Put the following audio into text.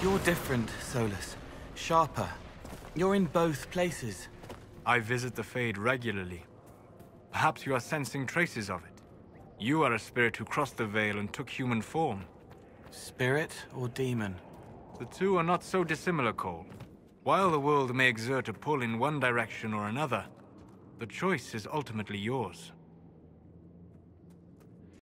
You're different, Solas. Sharper. You're in both places. I visit the Fade regularly. Perhaps you are sensing traces of it. You are a spirit who crossed the Veil and took human form. Spirit or demon? The two are not so dissimilar, Cole. While the world may exert a pull in one direction or another, the choice is ultimately yours.